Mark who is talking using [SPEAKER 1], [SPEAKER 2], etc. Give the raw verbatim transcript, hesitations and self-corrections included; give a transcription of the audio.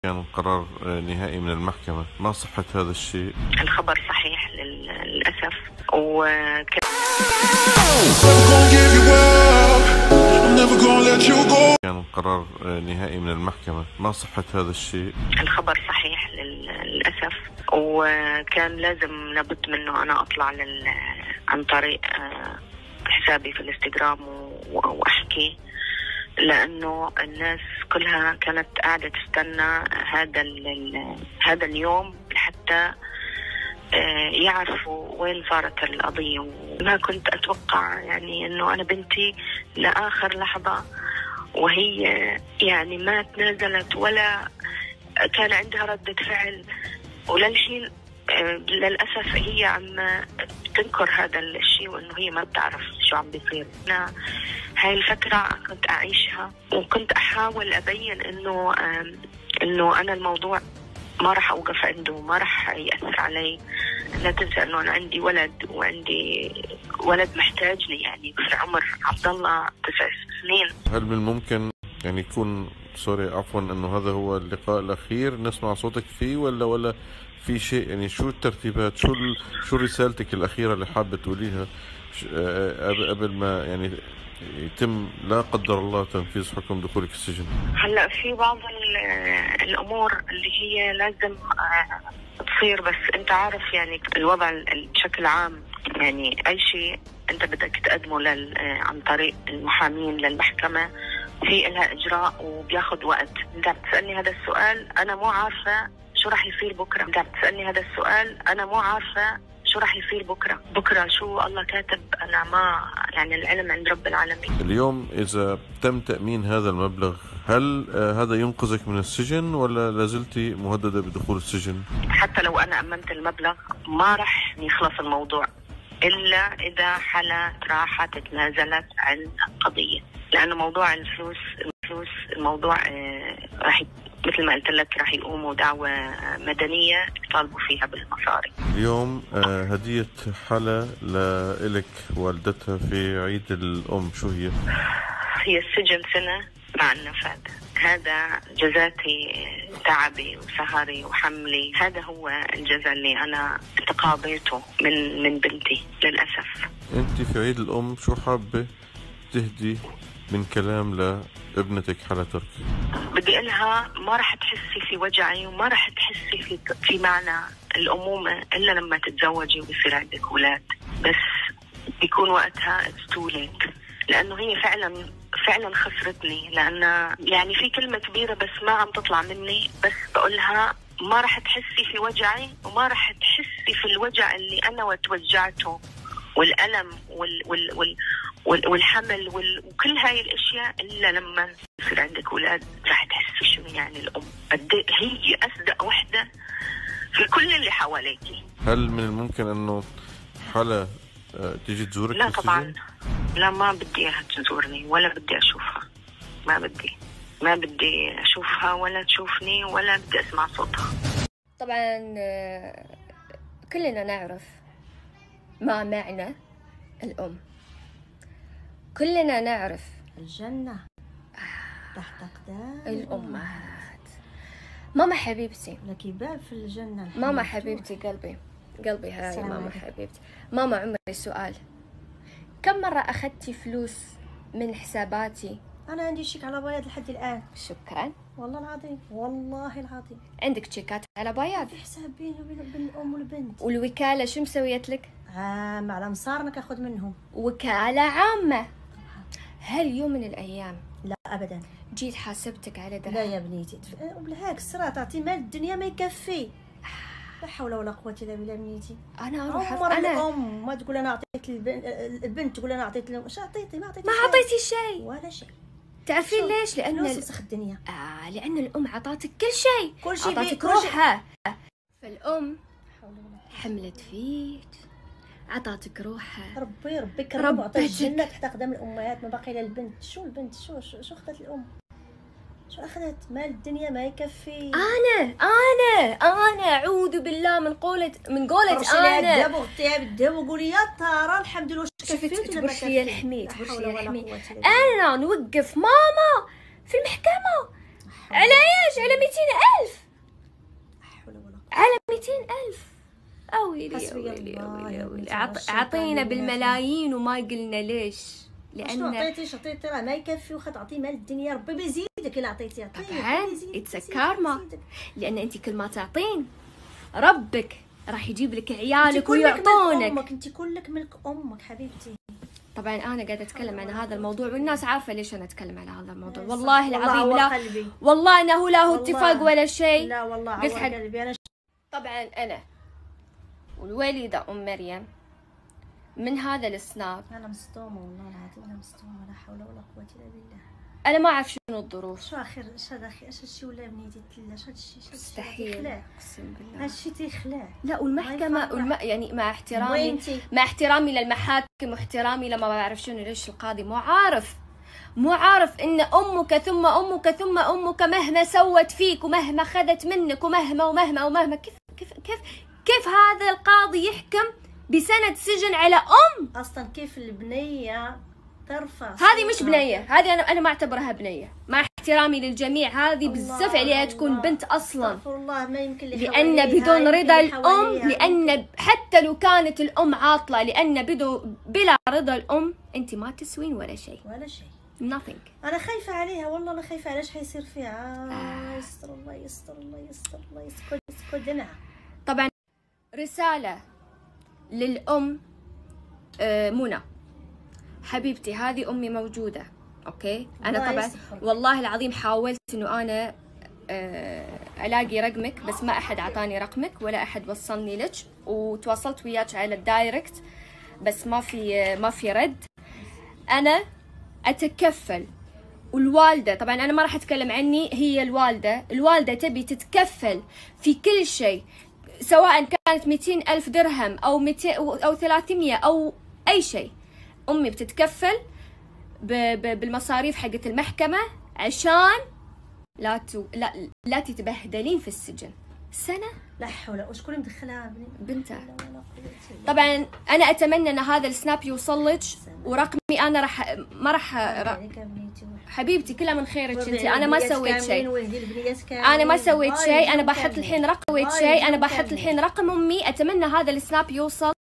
[SPEAKER 1] كان قرار نهائي من المحكمة، ما صحة هذا الشيء؟
[SPEAKER 2] الخبر صحيح للأسف، وكان
[SPEAKER 1] كان قرار نهائي من المحكمة، ما صحة هذا الشيء؟
[SPEAKER 2] الخبر صحيح للأسف، وكان لازم لابد منه أنا أطلع لل... عن طريق حسابي في الانستغرام وأحكي، لأنه الناس كلها كانت قاعدة تستنى هذا ال... هذا اليوم حتى يعرفوا وين صارت القضية. وما كنت أتوقع يعني أنه أنا بنتي لآخر لحظة وهي يعني ما تنازلت ولا كان عندها ردة فعل، وللحين للأسف هي عم تنكر هذا الشيء وأنه هي ما بتعرف شو عم بيصير. أنا هاي الفترة كنت أعيشها وكنت أحاول أبين أنه أنه أنا الموضوع ما راح أوقف عنده، ما راح يأثر علي. لا تنسى أنه أنا عندي ولد وعندي ولد محتاجني يعني في عمر عبد الله تسع سنين.
[SPEAKER 1] هل من الممكن يعني يكون سوري عفوا أنه هذا هو اللقاء الأخير نسمع صوتك فيه، ولا ولا في شيء يعني شو الترتيبات، شو شو رسالتك الأخيرة اللي حابة تقوليها قبل ما يعني يتم لا قدر الله تنفيذ حكم دخولك السجن؟
[SPEAKER 2] هلا في بعض الأمور اللي هي لازم تصير، بس أنت عارف يعني الوضع بشكل عام، يعني أي شيء أنت بدك تقدمه لل عن طريق المحامين للمحكمة في لها إجراء وبياخد وقت. أنت عم تسألني هذا السؤال أنا مو عارفة شو راح يصير بكرة. أنت عم تسألني هذا السؤال أنا مو عارفة شو راح يصير بكرة. بكرة شو الله كاتب أنا ما يعني العلم عند رب العالمين.
[SPEAKER 1] اليوم إذا تم تأمين هذا المبلغ هل هذا ينقذك من السجن ولا لازلتي مهددة بدخول السجن؟
[SPEAKER 2] حتى لو أنا أمنت المبلغ ما راح يخلص الموضوع إلا إذا حالة راحت تنازلت عن القضية، لأنه موضوع الفلوس الفلوس الموضوع آه راح مثل ما قلت لك راح يقوموا دعوة مدنية يطالبوا فيها بالمصاري.
[SPEAKER 1] اليوم آه هدية حلا لإلك والدتها في عيد الأم شو هي؟
[SPEAKER 2] هي السجن سنة مع النفاذ. هذا جزاتي تعبي وسهري وحملي، هذا هو الجزاء اللي أنا تقاضيته من من بنتي للأسف.
[SPEAKER 1] أنت في عيد الأم شو حابة تهدي من كلام لابنتك حلا تركي؟
[SPEAKER 2] بدي أقولها ما راح تحسي في وجعي وما راح تحسي في في معنى الأمومة إلا لما تتزوجي ويصير عندك أولاد، بس بيكون وقتها it's too late، لأنه هي فعلا فعلا خسرتني. لأن يعني في كلمة كبيرة بس ما عم تطلع مني، بس بقولها ما راح تحسي في وجعي وما راح تحسي في الوجع اللي أنا وتوجعته والألم وال وال وال وال والحمل وال وكل هاي الأشياء إلا لما يصير عندك أولاد راح تحسي شو يعني الأم. قد هي أصدق وحدة في كل اللي حواليكي.
[SPEAKER 1] هل من الممكن أنه حلا تيجي تزورك؟
[SPEAKER 2] لا طبعا، لا ما بدي اياها تزورني ولا بدي اشوفها، ما بدي ما بدي اشوفها ولا تشوفني ولا بدي اسمع صوتها.
[SPEAKER 3] طبعا كلنا نعرف ما معنى الأم، كلنا نعرف
[SPEAKER 4] الجنة تحت أقدام
[SPEAKER 3] الأمهات. ماما حبيبتي
[SPEAKER 4] لك باب في الجنة.
[SPEAKER 3] ماما حبيبتي قلبي قلبي هاي ماما حبيبتي. ماما عمري سؤال، كم مرة أخذتي فلوس من حساباتي؟
[SPEAKER 4] أنا عندي شيك على بياض لحد الآن.
[SPEAKER 3] شكرا
[SPEAKER 4] والله العظيم والله العظيم.
[SPEAKER 3] عندك شيكات على بياض؟
[SPEAKER 4] في حساب بيني وبين الأم والبنت.
[SPEAKER 3] والوكالة شو مسويت لك؟
[SPEAKER 4] عام على مصارنا كاخذ منهم.
[SPEAKER 3] وكالة عامة. هل يوم من الأيام
[SPEAKER 4] لا أبدا
[SPEAKER 3] جيت حاسبتك على درهم؟
[SPEAKER 4] لا يا بنيتي بالعكس، ترى تعطي مال الدنيا ما يكفي. لا حول ولا قوة إلا بالله بنيتي.
[SPEAKER 3] أنا أروح
[SPEAKER 4] عمر أنا الأم ما تقول أنا أعطيت البنت تقول أنا أعطيت الأم. شو أعطيتي؟ ما أعطيتي
[SPEAKER 3] ما أعطيتي شيء
[SPEAKER 4] ولا شيء.
[SPEAKER 3] تعرفين ليش؟ لأن
[SPEAKER 4] وسخ الدنيا.
[SPEAKER 3] آه لأن الأم عطاتك كل شيء،
[SPEAKER 4] كل شيء
[SPEAKER 3] عطاتك روحها. فالأم حملت فيك عطاتك روحها.
[SPEAKER 4] ربي ربي كرم وعطى الجنة تحت أقدام الأمهات، ما باقي للبنت. شو البنت شو شو, شو أخذت الأم؟ شو أخذت؟ مال الدنيا ما يكفي.
[SPEAKER 3] أنا أنا أنا أعوذ بالله من قولة من قولة أنا.
[SPEAKER 4] الدب وغطيها بالدب وقولي يا ترى الحمد لله كفيت ولا ما كفيت.
[SPEAKER 3] الحميد برشي الحميد. أنا نوقف ماما في المحكمة على ايش؟ على مئتين ألف. على مئتين ألف. أويلي أويلي أويلي أويلي. أعطينا بالملايين وما قلنا ليش.
[SPEAKER 4] لأن ما عطيتيش عطيتي راه ما يكفي، واخا تعطي مال الدنيا ربي بيزيدك إلا عطيتي عطيه.
[SPEAKER 3] طبعا اتس كارما، لأن أنت كل ما تعطين ربك راح يجيب لك عيالك ويعطونك.
[SPEAKER 4] أمك أنت كلك ملك أمك حبيبتي.
[SPEAKER 3] طبعا أنا قاعدة أتكلم عن هذا الموضوع والناس عارفة ليش أنا أتكلم عن هذا الموضوع. والله العظيم لا قلبي. والله أنه لا هو اتفاق ولا شيء.
[SPEAKER 4] لا والله عوض قلبي أنا.
[SPEAKER 3] طبعا أنا والوالدة أم مريم من هذا السناب
[SPEAKER 4] انا مصدومه والله العظيم، انا مصدومه لا حول ولا قوه الا بالله.
[SPEAKER 3] انا ما اعرف شنو الظروف.
[SPEAKER 4] شو اخر اش هذا اخي اش هادشي ولا بنيتي تلا اش هادشي اش
[SPEAKER 3] مستحيل اقسم بالله
[SPEAKER 4] هادشي تيخلع.
[SPEAKER 3] لا والمحكمه والم... يعني مع احترامي مع احترامي للمحاكم واحترامي لما بعرف شنو ليش القاضي مو عارف مو عارف ان امك ثم امك ثم امك مهما سوت فيك ومهما خذت منك ومهما ومهما ومهما كيف كيف كيف كيف هذا القاضي يحكم بسنة سجن على أم؟
[SPEAKER 4] أصلا كيف البنية ترفع؟
[SPEAKER 3] هذه مش بنية، هذه أنا أنا ما أعتبرها بنية، مع احترامي للجميع هذه بالزف عليها تكون بنت أصلا.
[SPEAKER 4] استغفر الله ما يمكن
[SPEAKER 3] لأن بدون رضا الأم، لأن حتى لو كانت الأم عاطلة، لأن بدو بلا رضا الأم أنت ما تسوين ولا شيء.
[SPEAKER 4] ولا شيء.
[SPEAKER 3] nothing.
[SPEAKER 4] أنا خايفة عليها والله، أنا خايفة على إيش حيصير فيها. آه يستر الله يستر الله يستر الله يسكت يسكت دمعة.
[SPEAKER 3] طبعا رسالة للأم آه منى حبيبتي، هذه أمي موجودة أوكي. أنا طبعا والله العظيم حاولت إنه أنا آه ألاقي رقمك بس ما أحد عطاني رقمك ولا أحد وصلني لك، وتواصلت وياك على الدايركت بس ما في ما في رد. أنا أتكفل والوالدة طبعا أنا ما راح أتكلم عني، هي الوالدة الوالدة تبي تتكفل في كل شيء، سواء كانت مئتين ألف درهم أو مئتين أو ثلاثمية أو أي شيء. أمي بتتكفل ب ب بالمصاريف حقت المحكمة عشان لا تو لا لا تتبهدلين في السجن سنة.
[SPEAKER 4] لا حول. وشكون اللي مدخلها
[SPEAKER 3] بنتها؟ طبعا أنا أتمنى أن هذا السناب يوصل لك ورقمي أنا راح ما راح حبيبتي كلها من خيرك انت. انا ما سويت شيء، انا ما سويت شيء، انا بحط الحين رقم شيء انا بحط الحين رقم امي. اتمنى هذا السناب يوصل